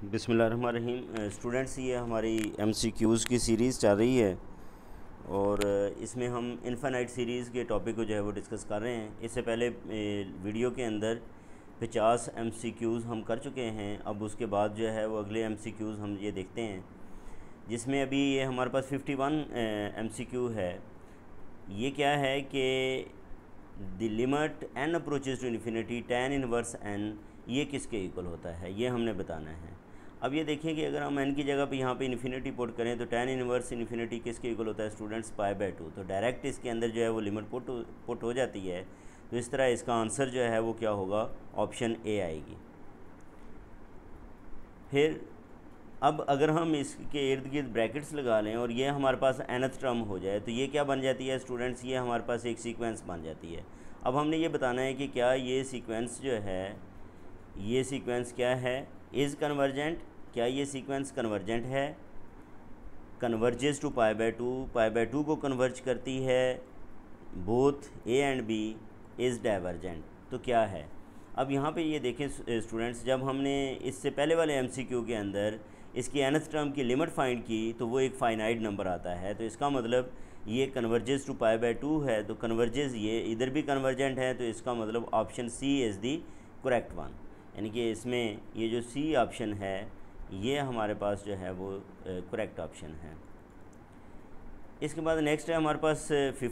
बिस्मिल्लाहिर्रहमानिर्रहीम। स्टूडेंट्स, ये हमारी MCQs की सीरीज़ चल रही है और इसमें हम इनफाइनाइट सीरीज़ के टॉपिक को जो है वो डिस्कस कर रहे हैं। इससे पहले वीडियो के अंदर 50 MCQs हम कर चुके हैं। अब उसके बाद जो है वो अगले MCQs हम ये देखते हैं, जिसमें अभी ये हमारे पास 51 MCQ है। ये क्या है कि the limit n approaches to infinity tan inverse n, ये किसके इक्वल होता है, ये हमने बताना है। अब ये देखें कि अगर हम n की जगह पे यहाँ पे इन्फिनिटी पुट करें तो tan इनवर्स इन्फिनिटी किसके इक्वल होता है स्टूडेंट्स, π/2। तो डायरेक्ट इसके अंदर जो है वो लिमिट पुट हो जाती है। तो इस तरह इसका आंसर जो है वो क्या होगा, ऑप्शन ए आएगी। फिर अब अगर हम इसके इर्द गिर्द ब्रैकेट्स लगा लें और ये हमारे पास nth टर्म हो जाए तो ये क्या बन जाती है स्टूडेंट्स, ये हमारे पास एक सीक्वेंस बन जाती है। अब हमने ये बताना है कि क्या ये सीक्वेंस जो है, ये सीक्वेंस क्या है, इज़ कन्वर्जेंट, क्या ये सीक्वेंस कन्वर्जेंट है, कन्वर्जेस टू π/2 को कन्वर्ज करती है, both A and B, is divergent, तो क्या है। अब यहाँ पे ये देखें स्टूडेंट्स, जब हमने इससे पहले वाले MCQ के अंदर इसकी nth टर्म की लिमिट फाइंड की तो वो एक फाइनाइट नंबर आता है। तो इसका मतलब ये कन्वर्जेस टू π/2 है, तो कन्वर्जेस ये इधर भी कन्वर्जेंट है, तो इसका मतलब option C is the correct one. यानी कि इसमें ये जो सी ऑप्शन है ये हमारे पास जो है वो करेक्ट ऑप्शन है। इसके बाद नेक्स्ट है हमारे पास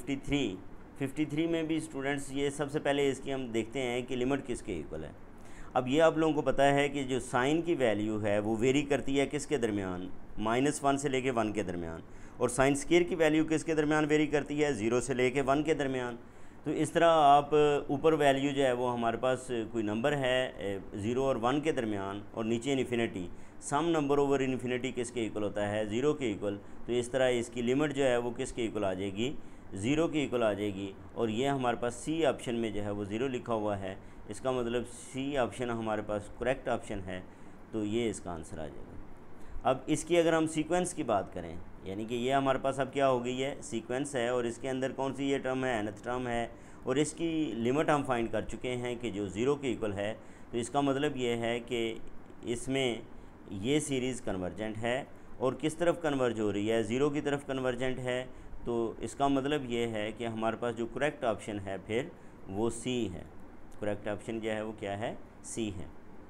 53 में भी स्टूडेंट्स ये सबसे पहले इसकी हम देखते हैं कि लिमिट किसके इक्वल है। अब ये आप लोगों को पता है कि जो साइन की वैल्यू है वो वेरी करती है किसके दरमियान, -1 से लेके 1 के दरमियान, और साइन स्क्वायर की वैल्यू किसके दरमियान वेरी करती है, 0 से लेके 1 के दरमियान। तो इस तरह आप ऊपर वैल्यू जो है वो हमारे पास कोई नंबर है 0 और 1 के दरमियान और नीचे infinity, some number over infinity किसके इक्वल होता है, 0 के इक्वल। तो इस तरह इसकी लिमिट जो है वो किसके इक्वल आ जाएगी, 0 के इक्वल आ जाएगी। और ये हमारे पास सी ऑप्शन में जो है वो 0 लिखा हुआ है, इसका मतलब सी ऑप्शन हमारे पास करेक्ट ऑप्शन है, तो ये इसका आंसर आ जाएगा। अब इसकी अगर हम सीक्वेंस की बात करें, यानी कि ये हमारे पास अब क्या हो गई है, सीक्वेंस है और इसके अंदर कौन सी ये टर्म है, nth टर्म है, और इसकी लिमिट हम फाइंड कर चुके हैं कि जो 0 के इक्वल है। तो इसका मतलब ये है कि इसमें ये सीरीज़ कन्वर्जेंट है और किस तरफ कन्वर्ज हो रही है, 0 की तरफ कन्वर्जेंट है। तो इसका मतलब ये है कि हमारे पास जो करेक्ट ऑप्शन है फिर वो सी है। करेक्ट ऑप्शन क्या है, वो क्या है, सी है।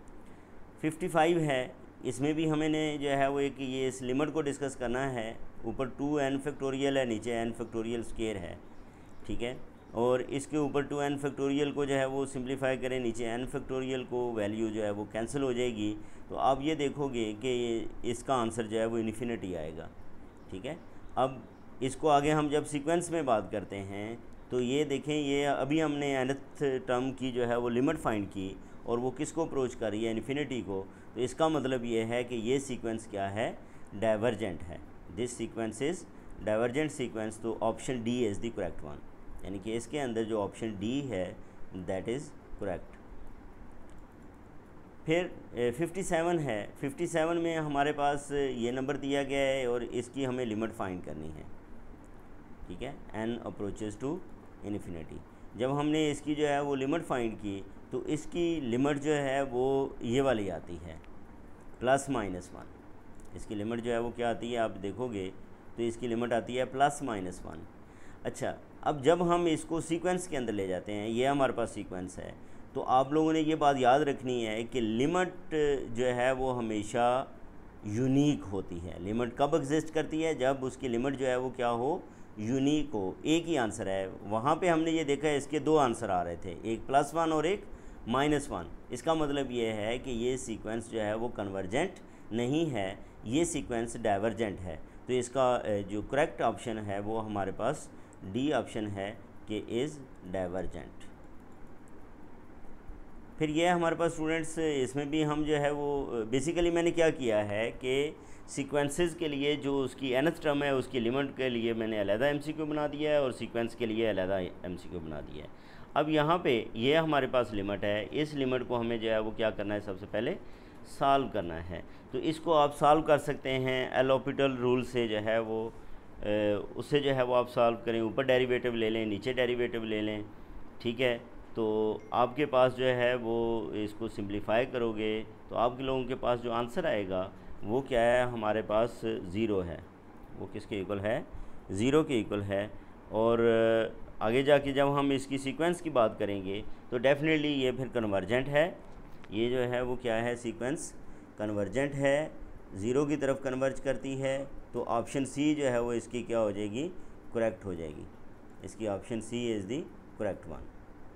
55 है, इसमें भी हमें जो है वो एक ये इस लिमिट को डिस्कस करना है। ऊपर 2n फैक्टोरियल है, नीचे n फैक्टोरियल स्क्वायर है, ठीक है। और इसके ऊपर 2n फैक्टोरियल को जो है वो सिंप्लीफाई करें, नीचे n फैक्टोरियल को वैल्यू जो है वो कैंसिल हो जाएगी। तो आप ये देखोगे कि इसका आंसर जो है वो इन्फिनिटी आएगा, ठीक है। अब इसको आगे हम जब सीक्वेंस में बात करते हैं तो ये देखें, ये अभी हमने nth टर्म की जो है वो लिमिट फाइंड की और वो किसको अप्रोच कर रही है, इन्फिनिटी को। तो इसका मतलब ये है कि ये सीक्वेंस क्या है, डाइवर्जेंट है। This sequence is divergent sequence, तो option D is the correct one. यानी कि इसके अंदर जो ऑप्शन डी है दैट इज़ करेक्ट। फिर 57 है। 57 में हमारे पास ये नंबर दिया गया है और इसकी हमें लिमिट फाइंड करनी है, ठीक है, n अप्रोचेस टू इन्फिनिटी। जब हमने इसकी जो है वो लिमिट फाइंड की तो इसकी लिमिट जो है वो ये वाली आती है +-1। इसकी लिमिट जो है वो क्या आती है, आप देखोगे तो इसकी लिमिट आती है +-1। अच्छा, अब जब हम इसको सीक्वेंस के अंदर ले जाते हैं, ये हमारे पास सीक्वेंस है, तो आप लोगों ने ये बात याद रखनी है कि लिमिट जो है वो हमेशा यूनिक होती है। लिमिट कब एग्जिस्ट करती है, जब उसकी लिमिट जो है वो क्या हो, यूनिक हो। एक ही आंसर है, वहाँ पे हमने ये देखा है इसके दो आंसर आ रहे थे, एक +1 और एक -1। इसका मतलब ये है कि ये सीक्वेंस जो है वो कन्वर्जेंट नहीं है, ये सीक्वेंस डाइवर्जेंट है। तो इसका जो करेक्ट ऑप्शन है वो हमारे पास डी ऑप्शन है कि इज़ डाइवर्जेंट। फिर ये हमारे पास स्टूडेंट्स, इसमें भी हम जो है वो बेसिकली मैंने क्या किया है कि सीक्वेंसेस के लिए जो उसकी nth टर्म है उसकी लिमिट के लिए मैंने अलहदा MCQ बना दिया है और सीक्वेंस के लिए अलहदा MCQ बना दिया है। अब यहाँ पे ये हमारे पास लिमिट है, इस लिमिट को हमें जो है वो क्या करना है, सबसे पहले सॉल्व करना है। तो इसको आप सॉल्व कर सकते हैं एल हॉस्पिटल रूल से, जो है वो उससे जो है वो आप सॉल्व करें, ऊपर डेरिवेटिव ले लें, नीचे डेरिवेटिव ले लें, ठीक है। तो आपके पास जो है वो इसको सिंप्लीफाई करोगे तो आप लोगों के पास जो आंसर आएगा वो क्या है, हमारे पास ज़ीरो है। वो किसके इक्वल है, ज़ीरो के इक्वल है। और आगे जाके जब हम इसकी सीक्वेंस की बात करेंगे तो डेफिनेटली ये फिर कन्वर्जेंट है। ये जो है वो क्या है, सीक्वेंस कन्वर्जेंट है, ज़ीरो की तरफ कन्वर्ज करती है। तो ऑप्शन सी जो है वो इसकी क्या हो जाएगी, करेक्ट हो जाएगी। इसकी option C is the correct one.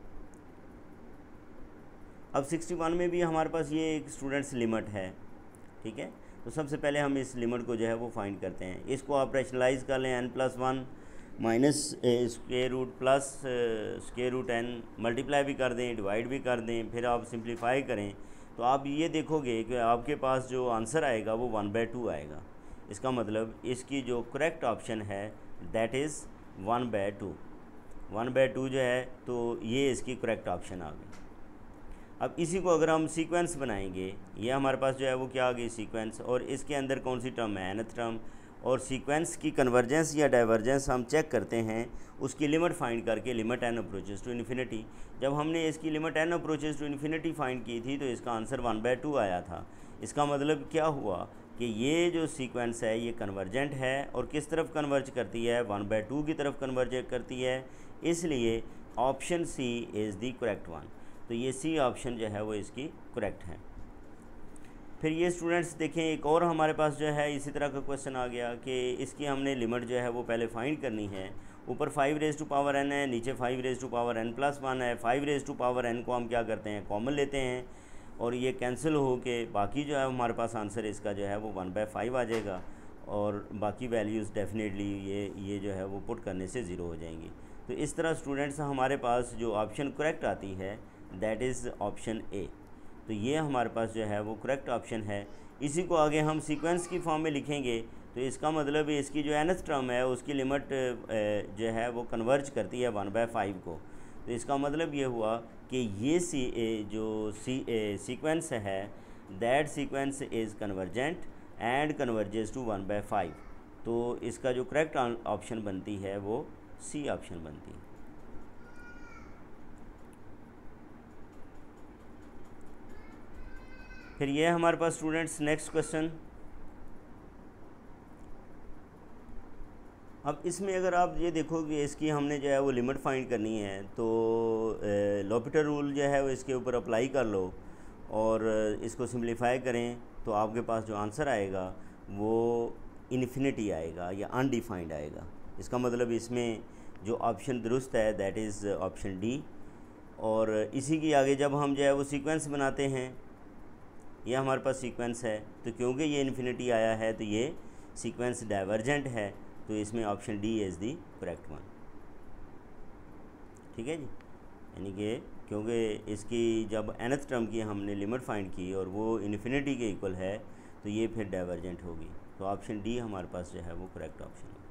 अब 61 में भी हमारे पास ये एक स्टूडेंट्स लिमिट है, ठीक है। तो सबसे पहले हम इस लिमिट को जो है वो फाइंड करते हैं। इसको आप रैशनलाइज कर लें, n+1 minus square root plus square root n, multiply भी कर दें, डिवाइड भी कर दें, फिर आप सिंप्लीफाई करें तो आप ये देखोगे कि आपके पास जो आंसर आएगा वो 1/2 आएगा। इसका मतलब इसकी जो करेक्ट ऑप्शन है दैट इज़ 1/2। 1/2 जो है तो ये इसकी करेक्ट ऑप्शन आ गई। अब इसी को अगर हम सीक्वेंस बनाएंगे, ये हमारे पास जो है वो क्या आ गई, सीक्वेंस, और इसके अंदर कौन सी टर्म है, nth टर्म। और सीक्वेंस की कन्वर्जेंस या डाइवर्जेंस हम चेक करते हैं उसकी लिमिट फाइंड करके, limit n approaches to infinity. जब हमने इसकी limit n approaches to infinity find की थी तो इसका आंसर 1/2 आया था। इसका मतलब क्या हुआ कि ये जो सीक्वेंस है ये कन्वर्जेंट है और किस तरफ कन्वर्ज करती है, 1/2 की तरफ कन्वर्ज करती है। इसलिए option C is the correct one. तो ये सी ऑप्शन जो है वो इसकी करेक्ट है। फिर ये स्टूडेंट्स देखें, एक और हमारे पास जो है इसी तरह का क्वेश्चन आ गया कि इसकी हमने लिमिट जो है वो पहले फाइंड करनी है। ऊपर 5n है, नीचे 5n+1 है। 5n को हम क्या करते हैं, कॉमन लेते हैं और ये कैंसिल हो के बाकी जो है हमारे पास आंसर इसका जो है वो 1/5 आ जाएगा। और बाकी वैल्यूज़ डेफिनेटली ये जो है वो पुट करने से ज़ीरो हो जाएंगी। तो इस तरह स्टूडेंट्स हमारे पास जो ऑप्शन करेक्ट आती है दैट इज़ ऑप्शन ए। तो ये हमारे पास जो है वो करेक्ट ऑप्शन है। इसी को आगे हम सीक्वेंस की फॉर्म में लिखेंगे तो इसका मतलब इसकी जो nth टर्म है उसकी लिमिट जो है वो कन्वर्ज करती है 1/5 को। तो इसका मतलब ये हुआ कि ये सीक्वेंस है that sequence is convergent and converges to 1/5। तो इसका जो करेक्ट ऑप्शन बनती है वो सी ऑप्शन बनती है। फिर ये हमारे पास स्टूडेंट्स नेक्स्ट क्वेश्चन। अब इसमें अगर आप ये देखो कि इसकी हमने जो है वो लिमिट फाइंड करनी है तो लॉपिटर रूल जो है वो इसके ऊपर अप्लाई कर लो और इसको सिंप्लीफाई करें तो आपके पास जो आंसर आएगा वो इन्फिनिटी आएगा या अनडिफाइंड आएगा। इसका मतलब इसमें जो ऑप्शन दुरुस्त है दैट इज़ ऑप्शन डी। और इसी की आगे जब हम जो है वो सीक्वेंस बनाते हैं, ये हमारे पास सीक्वेंस है तो क्योंकि ये इन्फिनिटी आया है तो ये सीक्वेंस डाइवर्जेंट है। तो इसमें option D is the correct one, ठीक है जी। यानी कि क्योंकि इसकी जब nth टर्म की हमने लिमिट फाइंड की और वो इन्फिनिटी के इक्वल है तो ये फिर डाइवर्जेंट होगी। तो ऑप्शन डी हमारे पास जो है वो करेक्ट ऑप्शन है।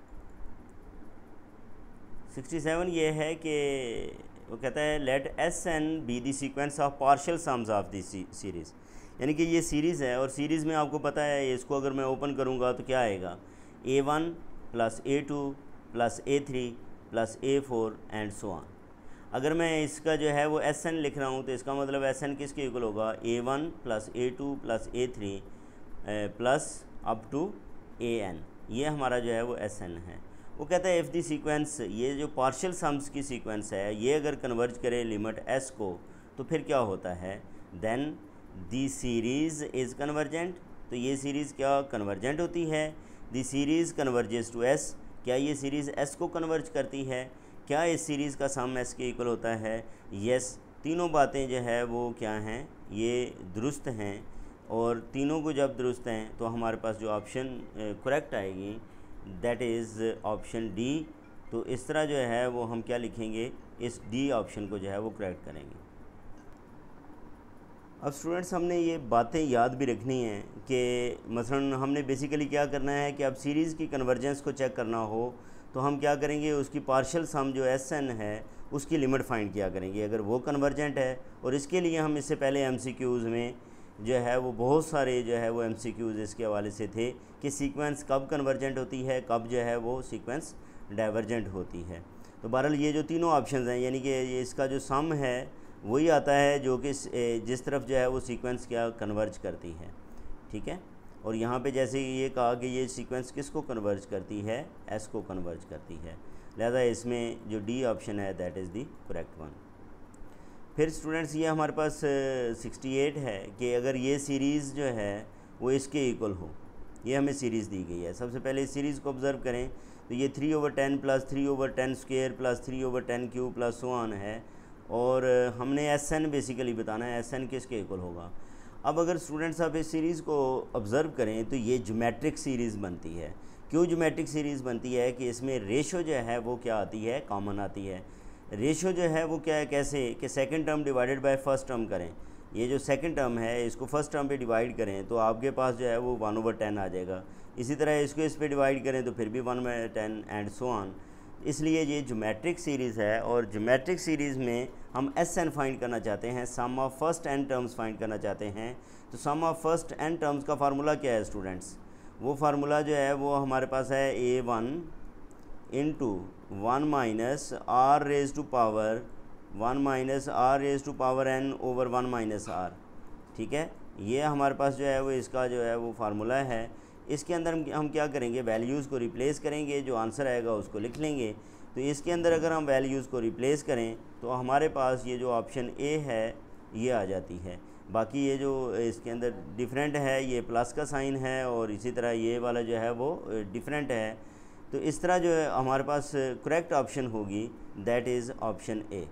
67 ये है कि वो कहता है let SN be the sequence of partial sums of the series. यानी कि ये सीरीज़ है और सीरीज़ में आपको पता है इसको अगर मैं ओपन करूँगा तो क्या आएगा, A1 + A2 + A3 + A4 and so on. अगर मैं इसका जो है वो SN लिख रहा हूँ तो इसका मतलब SN किसके इक्वल होगा, A1 + A2 + A3 plus up to AN। ये हमारा जो है वो SN है। वो कहता है इफ़ दी सीक्वेंस, ये जो पार्शियल सम्स की सीक्वेंस है ये अगर कन्वर्ज करे लिमिट S को तो फिर क्या होता है, then the series is convergent. तो ये सीरीज़ क्या कन्वर्जेंट होती है। The series converges to S, क्या ये सीरीज़ S को कन्वर्ज करती है। क्या इस सीरीज़ का सम S के इक्वल होता है, यस। तीनों बातें जो है वो क्या हैं, ये दुरुस्त हैं और तीनों को जब दुरुस्त हैं तो हमारे पास जो ऑप्शन करेक्ट आएगी दैट इज़ ऑप्शन डी। तो इस तरह जो है वो हम क्या लिखेंगे, इस डी ऑप्शन को जो है वो करेक्ट करेंगे। अब स्टूडेंट्स हमने ये बातें याद भी रखनी हैं कि मसलन हमने बेसिकली क्या करना है कि अब सीरीज़ की कन्वर्जेंस को चेक करना हो तो हम क्या करेंगे, उसकी पार्शियल सम जो SN है उसकी लिमिट फाइंड किया करेंगे अगर वो कन्वर्जेंट है। और इसके लिए हम इससे पहले MCQs में जो है वो बहुत सारे जो है वो MCQs इसके हवाले से थे कि सीक्वेंस कब कन्वर्जेंट होती है, कब जो है वो सीक्वेंस डाइवर्जेंट होती है। तो बहरहाल ये जो तीनों ऑप्शंस हैं, यानी कि ये इसका जो सम है वही आता है जो कि जिस तरफ जो है वो सीक्वेंस क्या कन्वर्ज करती है, ठीक है। और यहाँ पे जैसे ये कहा कि ये सीक्वेंस किसको कन्वर्ज करती है, एस को कन्वर्ज करती है, लिहाजा इसमें जो डी ऑप्शन है that is the correct one. फिर स्टूडेंट्स ये हमारे पास 68 है कि अगर ये सीरीज़ जो है वो इसके इक्वल हो, ये हमें सीरीज़ दी गई है। सबसे पहले इस सीरीज़ को ऑब्ज़र्व करें तो ये 3/10 plus 3/10 square plus 3/10 cube plus so on है, और हमने एस एन बेसिकली बताना है, एस एन किसके इक्वल होगा। अब अगर स्टूडेंट्स आप इस सीरीज़ को ऑब्ज़र्व करें तो ये ज्योमेट्रिक सीरीज़ बनती है। क्यों ज्योमेट्रिक सीरीज़ बनती है कि इसमें रेशो जो है वो क्या आती है, कॉमन आती है। रेशो जो है वो क्या है, कैसे कि second term divided by first term करें, ये जो सेकंड टर्म है इसको फर्स्ट टर्म पे डिवाइड करें तो आपके पास जो है वो 1/10 आ जाएगा। इसी तरह इसको इस पे डिवाइड करें तो फिर भी 1/10 एंड सो ऑन। इसलिए ये ज्योमेट्रिक सीरीज़ है, और ज्योमेट्रिक सीरीज़ में हम एस एन फाइंड करना चाहते हैं, sum of first N terms find करना चाहते हैं। तो sum of first N terms का फार्मूला क्या है स्टूडेंट्स, वो फार्मूला जो है वो हमारे पास है A1 into 1 minus R raise to power 1 minus R raise to power N over 1 minus R, ठीक है। ये हमारे पास जो है वो इसका जो है वो फार्मूला है। इसके अंदर हम क्या करेंगे, वैल्यूज़ को रिप्लेस करेंगे, जो आंसर आएगा उसको लिख लेंगे। तो इसके अंदर अगर हम वैल्यूज़ को रिप्लेस करें तो हमारे पास ये जो ऑप्शन ए है ये आ जाती है। बाकी ये जो इसके अंदर डिफरेंट है ये प्लस का साइन है, और इसी तरह ये वाला जो है वो डिफरेंट है। तो इस तरह जो है हमारे पास करेक्ट ऑप्शन होगी दैट इज़ ऑप्शन ए।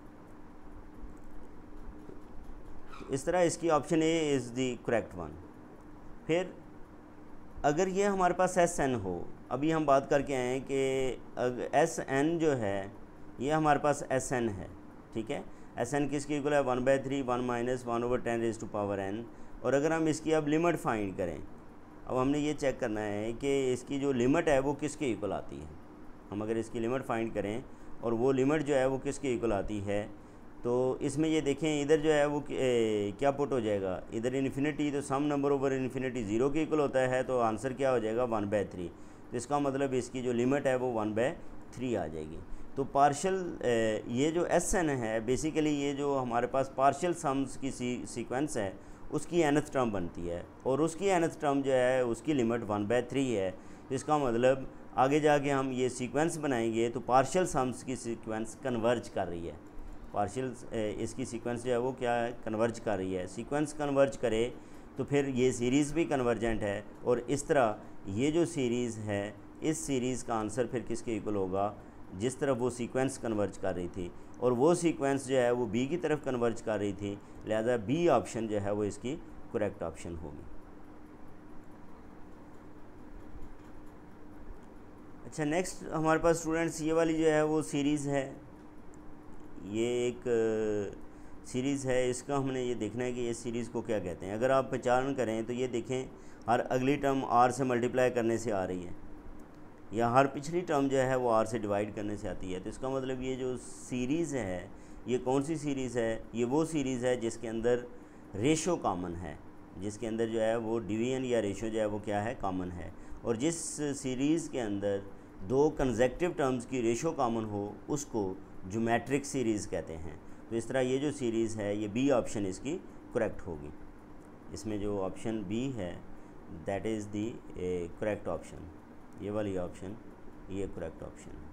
इस तरह इसकी ऑप्शन A is the correct one. फिर अगर ये हमारे पास एस एन हो, अभी हम बात करके आए हैं कि एस एन जो है ये हमारे पास एस एन है, ठीक है। एस एन किसके इक्वल है, 1/3 1 minus 1/10 raise to power N. और अगर हम इसकी अब लिमिट फाइंड करें, अब हमने ये चेक करना है कि इसकी जो लिमिट है वो किसके इक्वल आती है। हम अगर इसकी लिमिट फाइंड करें और वो लिमिट जो है वो किसके इक्वल आती है, तो इसमें ये देखें इधर जो है वो क्या पुट हो जाएगा, इधर इन्फिनिटी, तो सम नंबर ओवर इन्फिनिटी 0 के इक्वल होता है, तो आंसर क्या हो जाएगा 1/3। तो इसका मतलब इसकी जो लिमिट है वो 1/3 आ जाएगी। तो पार्शियल ये जो एस एन है बेसिकली ये जो हमारे पास पार्शियल सम्स की सीक्वेंस है उसकी nth टर्म बनती है, और उसकी nth टर्म जो है उसकी लिमिट 1/3 है। तो इसका मतलब आगे जाके हम ये सीक्वेंस बनाएंगे तो पार्शियल सम्स की सीक्वेंस कन्वर्ज कर रही है, पार्शियल इसकी सीक्वेंस जो है वो क्या है, कन्वर्ज कर रही है। सीक्वेंस कन्वर्ज करे तो फिर ये सीरीज़ भी कन्वर्जेंट है, और इस तरह ये जो सीरीज़ है इस सीरीज़ का आंसर फिर किसके इक्वल होगा, जिस तरफ वो सीक्वेंस कन्वर्ज कर रही थी, और वो सीक्वेंस जो है वो बी की तरफ कन्वर्ज कर रही थी, लिहाजा बी ऑप्शन जो है वो इसकी करेक्ट ऑप्शन होगी। अच्छा, नेक्स्ट हमारे पास स्टूडेंट्स ये वाली जो है वो सीरीज़ है, ये एक सीरीज़ है, इसका हमने ये देखना है कि ये सीरीज़ को क्या कहते हैं। अगर आप पहचान करें तो ये देखें हर अगली टर्म आर से मल्टीप्लाई करने से आ रही है, या हर पिछली टर्म जो है वो आर से डिवाइड करने से आती है। तो इसका मतलब ये जो सीरीज़ है ये कौन सी सीरीज़ है, ये वो सीरीज़ है जिसके अंदर रेशो कॉमन है, जिसके अंदर जो है वो डिवीजन या रेशो जो है वो क्या है, कॉमन है। और जिस सीरीज़ के अंदर दो कंसेक्टिव टर्म्स की रेशो कॉमन हो उसको ज्योमेट्रिक सीरीज़ कहते हैं। तो इस तरह ये जो सीरीज़ है ये बी ऑप्शन इसकी करेक्ट होगी। इसमें जो ऑप्शन बी है that is the correct option, ये वाली ऑप्शन ये करेक्ट ऑप्शन है।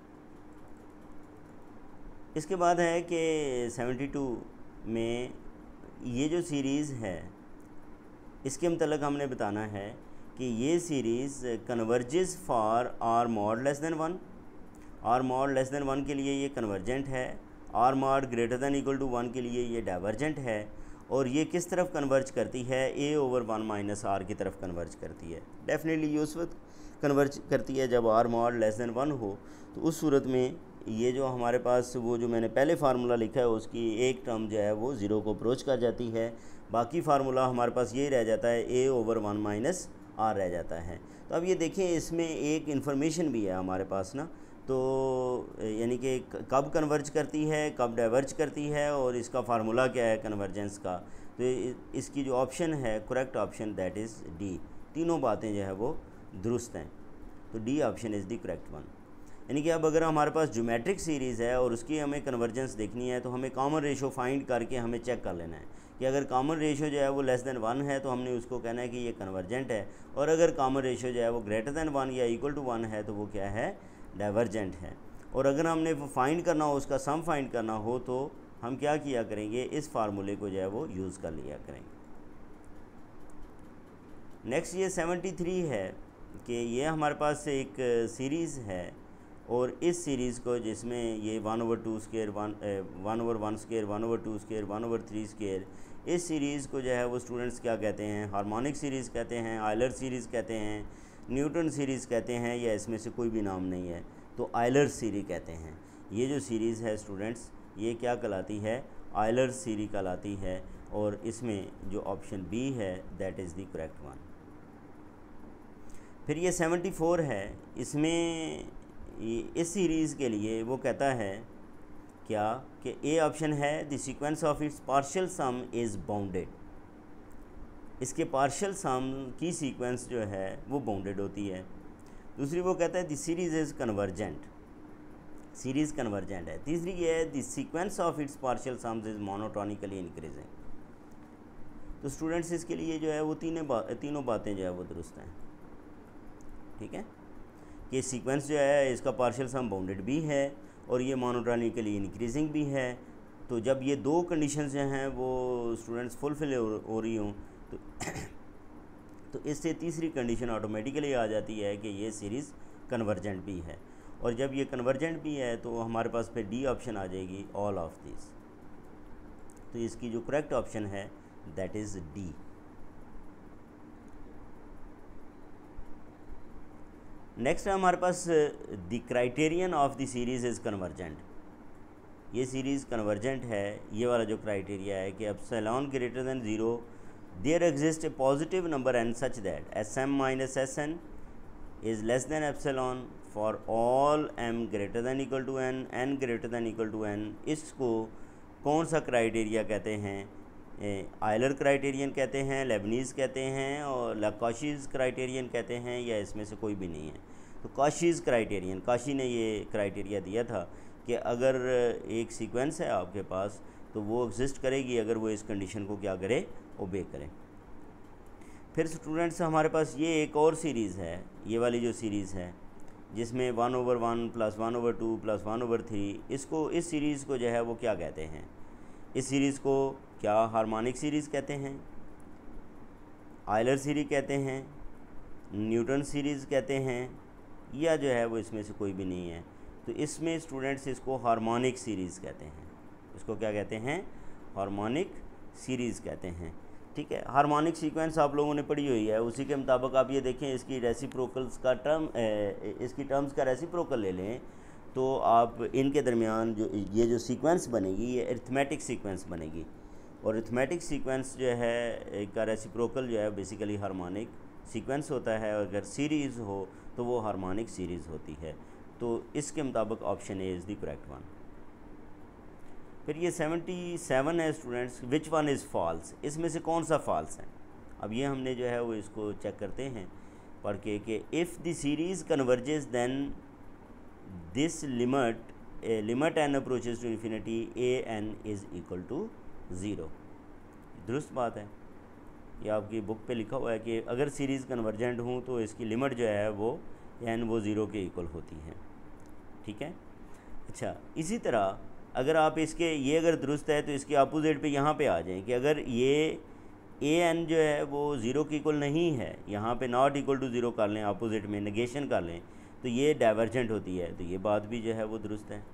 इसके बाद है कि 72 में ये जो सीरीज़ है इसके मतलब हमने बताना है कि ये series converges for R mod less than 1। R mod less than 1 के लिए ये कन्वर्जेंट है, R mod greater than equal to 1 के लिए ये डाइवर्जेंट है। और ये किस तरफ कन्वर्ज करती है, a ओवर 1 माइनस आर की तरफ कन्वर्ज करती है। डेफिनेटली ये उस वक्त कन्वर्ज करती है जब आर मॉड लेस देन 1 हो। तो उस सूरत में ये जो हमारे पास वो जो मैंने पहले फार्मूला लिखा है उसकी एक टर्म जो है वो 0 को अप्रोच कर जाती है, बाकी फार्मूला हमारे पास यही रह जाता है, a ओवर 1 माइनस आर रह जाता है। तो अब ये देखें इसमें एक इन्फॉर्मेशन भी है हमारे पास ना, तो यानी कि कब कन्वर्ज करती है, कब डाइवर्ज करती है, और इसका फार्मूला क्या है कन्वर्जेंस का। तो इसकी जो ऑप्शन है correct option that is D. तीनों बातें जो है वो दुरुस्त हैं, तो D option is the correct one. यानी कि अब अगर हमारे पास ज्योमेट्रिक सीरीज़ है और उसकी हमें कन्वर्जेंस देखनी है तो हमें कॉमन रेशो फाइंड करके हमें चेक कर लेना है कि अगर कॉमन रेशो जो है वो लेस देन 1 है तो हमने उसको कहना है कि ये कन्वर्जेंट है, और अगर कॉमन रेशो जो है वो ग्रेटर देन 1 या इक्वल टू 1 है तो वो क्या है, डाइवर्जेंट है। और अगर हमने वो फाइंड करना हो, उसका सम फाइंड करना हो, तो हम क्या किया करेंगे, इस फार्मूले को जो है वो यूज़ कर लिया करेंगे। नेक्स्ट ये 73 है कि ये हमारे पास एक सीरीज़ है और इस सीरीज़ को जिसमें ये 1/2 स्क्वायर 1/1 स्क्वायर 1/2 स्क्वायर 1/3 स्क्वायर, इस सीरीज़ को जो है वो स्टूडेंट्स क्या कहते हैं, हार्मोनिक सीरीज़ कहते हैं, आयलर सीरीज़ कहते हैं, न्यूटन सीरीज़ कहते हैं, या इसमें से कोई भी नाम नहीं है तो आयलर सीरीज़ कहते हैं। ये जो सीरीज़ है स्टूडेंट्स ये क्या कहलाती है, आयलर सीरीज़ कहलाती है, और इसमें जो ऑप्शन बी है that is the correct one. फिर ये 74 है, इसमें इस सीरीज़ के लिए वो कहता है क्या कि ए ऑप्शन है the sequence of its partial sum is bounded, इसके पार्शियल सम की सीक्वेंस जो है वो बाउंडेड होती है। दूसरी वो कहता है the series is convergent, series convergent है। तीसरी ये है the sequence of its partial sums is monotonically increasing. तो स्टूडेंट्स इसके लिए जो है वो तीनों बातें जो है वो दुरुस्त हैं, ठीक है, कि सीक्वेंस जो है इसका पार्शियल सम बाउंडेड भी है और ये मोनोटोनिकली इंक्रीजिंग भी है। तो जब ये दो कंडीशंस जो हैं वो स्टूडेंट्स फुलफिल हो रही हों तो इससे तीसरी कंडीशन ऑटोमेटिकली आ जाती है कि ये सीरीज़ कन्वर्जेंट भी है, और जब ये कन्वर्जेंट भी है तो हमारे पास फिर डी ऑप्शन आ जाएगी, ऑल ऑफ दिस। तो इसकी जो करेक्ट ऑप्शन है दैट इज़ डी। नेक्स्ट है हमारे पास the criterion of the series is convergent. ये सीरीज़ कन्वर्जेंट है, ये वाला जो क्राइटेरिया है कि epsilon greater than 0 there exist a positive number N such that SM minus SN is less than epsilon for all M greater than equal to N greater than equal to N। इसको कौन सा criteria कहते हैं, Euler criterion कहते हैं, Leibniz कहते हैं, और कॉशीज़ क्राइटेरियन कहते हैं, या इसमें से कोई भी नहीं है। तो कॉशीज़ क्राइटेरियन, काशी ने ये क्राइटेरिया दिया था कि अगर एक सीक्वेंस है आपके पास तो वो एग्जिस्ट करेगी अगर वो इस कंडीशन को क्या करे, ओबे करे। फिर स्टूडेंट्स हमारे पास ये एक और सीरीज़ है, ये वाली जो सीरीज़ है जिसमें 1/1 + 1/2 + 1/3, इसको इस सीरीज़ को जो है वो क्या कहते हैं, इस सीरीज़ को क्या हार्मोनिक सीरीज़ कहते हैं, आयलर सीरीज़ कहते हैं, न्यूटन सीरीज़ कहते हैं, या जो है वो इसमें से कोई भी नहीं है। तो इसमें स्टूडेंट्स इसको हार्मोनिक सीरीज़ कहते हैं, इसको क्या कहते हैं, हार्मोनिक सीरीज़ कहते हैं, ठीक है। हार्मोनिक सीक्वेंस आप लोगों ने पढ़ी हुई है, उसी के मुताबिक आप ये देखें इसकी रेसिप्रोकल्स का इसकी टर्म्स का रेसिप्रोकल ले लें तो आप इनके दरमियान जो ये जो सीक्वेंस बनेगी ये अरिथमेटिक सीक्वेंस बनेगी, और अरिथमेटिक सीक्वेंस जो है का रेसिप्रोकल जो है बेसिकली हार्मोनिक सीक्वेंस होता है, और अगर सीरीज़ हो तो वो हार्मोनिक सीरीज़ होती है। तो इसके मुताबिक option A is the correct one. फिर ये 77 है students, which one is false, इसमें से कौन सा फॉल्स है। अब ये हमने जो है वो इसको चेक करते हैं पढ़ के कि if the series converges then this limit n approaches to infinity an is equal to 0। दुरुस्त बात है, ये आपकी बुक पे लिखा हुआ है कि अगर सीरीज़ कन्वर्जेंट हूँ तो इसकी लिमिट जो है वो n वो 0 के इक्वल होती है, ठीक है। अच्छा, इसी तरह अगर आप इसके ये अगर दुरुस्त है तो इसके अपोजिट पे यहाँ पे आ जाएं कि अगर ये an जो है वो 0 के इक्वल नहीं है, यहाँ पे नॉट इक्वल टू 0 कर लें, अपोजिट में नेगेशन कर लें, तो ये डाइवर्जेंट होती है, तो ये बात भी जो है वो दुरुस्त है,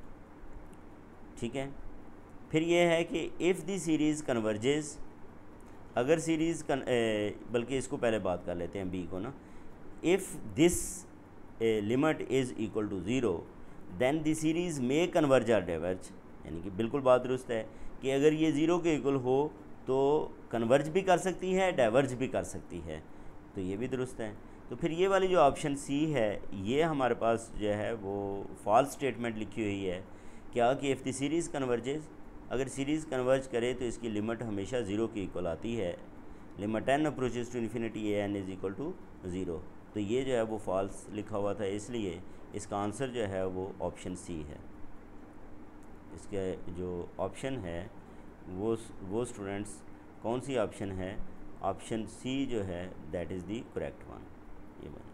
ठीक है। फिर ये है कि इफ़ दी सीरीज़ कन्वर्जेस, अगर सीरीज़ बल्कि इसको पहले बात कर लेते हैं बी को ना, if this limit is equal to 0 then the series may converge or diverge, यानी कि बिल्कुल बात दुरुस्त है कि अगर ये 0 के इक्वल हो तो कन्वर्ज भी कर सकती है, डाइवर्ज भी कर सकती है, तो ये भी दुरुस्त है। तो फिर ये वाली जो ऑप्शन सी है ये हमारे पास जो है वो फॉल्स स्टेटमेंट लिखी हुई है, क्या कि इफ़ द सीरीज़ कन्वर्जेस, अगर सीरीज़ कन्वर्ज करे तो इसकी लिमिट हमेशा 0 के इक्वल आती है, limit n approaches to infinity an is equal to 0। तो ये जो है वो फॉल्स लिखा हुआ था इसलिए इसका आंसर जो है वो ऑप्शन सी है। इसके जो ऑप्शन है वो स्टूडेंट्स कौन सी ऑप्शन है, ऑप्शन सी जो है that is the correct one. ये बना।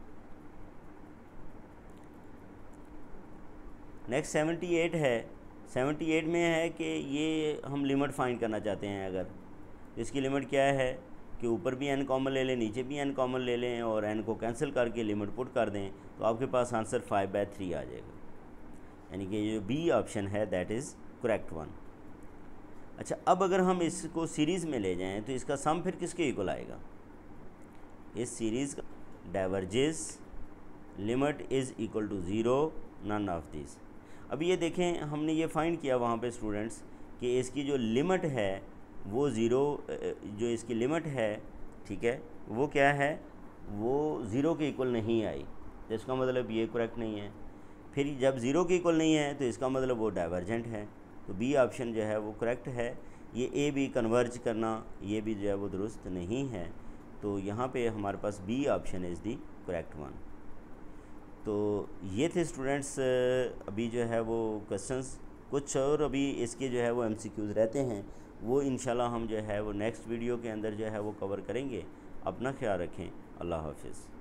नेक्स्ट 78 है। 78 में है कि ये हम लिमिट फाइंड करना चाहते हैं। अगर इसकी लिमिट क्या है कि ऊपर भी n कॉमन ले लें, नीचे भी n कॉमन ले लें और n को कैंसिल करके लिमिट पुट कर दें, तो आपके पास आंसर 5/3 आ जाएगा। यानी कि ये बी ऑप्शन है दैट इज़ करेक्ट वन। अच्छा, अब अगर हम इसको सीरीज़ में ले जाएं तो इसका सम फिर किसके इक्वल आएगा? इस सीरीज़ का diverges limit is equal to 0 none of this. अब ये देखें, हमने ये फाइंड किया वहाँ पे स्टूडेंट्स कि इसकी जो लिमिट है वो जो इसकी लिमिट है, ठीक है, वो क्या है, वो 0 के इक्वल नहीं आई, तो इसका मतलब ये करेक्ट नहीं है। फिर जब 0 के इक्वल नहीं है तो इसका मतलब वो डाइवर्जेंट है, तो बी ऑप्शन जो है वो करेक्ट है। ये ए बी कन्वर्ज करना ये भी जो है वो दुरुस्त नहीं है, तो यहाँ पे हमारे पास B option is the correct one. तो ये थे स्टूडेंट्स अभी जो है वो क्वेश्चंस, कुछ और अभी इसके जो है वो MCQs रहते हैं, वो इंशाल्लाह हम जो है वो नेक्स्ट वीडियो के अंदर जो है वो कवर करेंगे। अपना ख्याल रखें। अल्लाह हाफिज़।